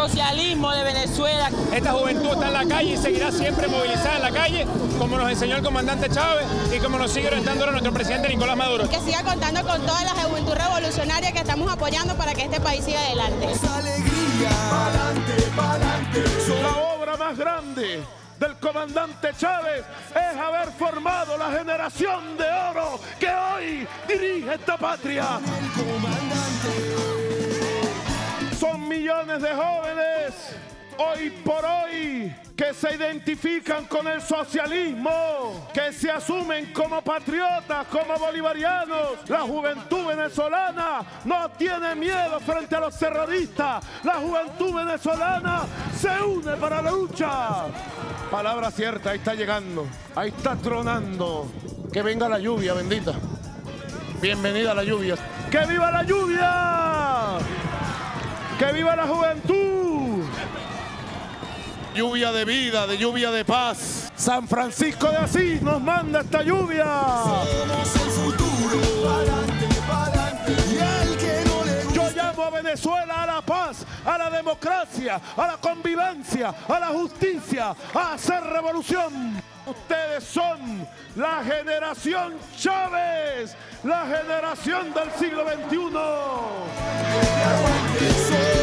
socialismo de Venezuela. Esta juventud está en la calle y seguirá siempre movilizada en la calle, como nos enseñó el comandante Chávez y como nos sigue orientando nuestro presidente Nicolás Maduro. Que siga contando con toda la juventud revolucionaria que estamos apoyando para que este país siga adelante. Alegría, pa'lante, pa'lante. La obra más grande del comandante Chávez es haber formado la generación de oro que hoy dirige esta patria. Son millones de jóvenes hoy por hoy que se identifican con el socialismo, que se asumen como patriotas, como bolivarianos. La juventud venezolana no tiene miedo frente a los terroristas. La juventud venezolana se une para la lucha. Palabra cierta, ahí está llegando, ahí está tronando. Que venga la lluvia, bendita. Bienvenida la lluvia. ¡Que viva la lluvia! ¡Que viva la juventud! Lluvia de vida, de lluvia de paz. San Francisco de Asís nos manda esta lluvia. Somos el futuro, pa'lante, pa'lante. Y al que no le gusta. Yo llamo a Venezuela a la paz, a la democracia, a la convivencia, a la justicia, a hacer revolución. Ustedes son la generación Chávez, la generación del siglo XXI.